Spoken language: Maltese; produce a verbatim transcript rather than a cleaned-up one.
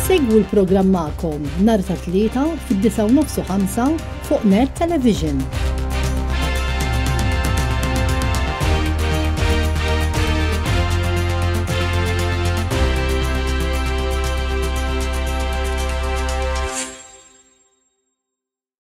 Segwu l-programm Maghkom nhar ta' tlieta fid-disa' u nofs u ħamsa fuq Net Television.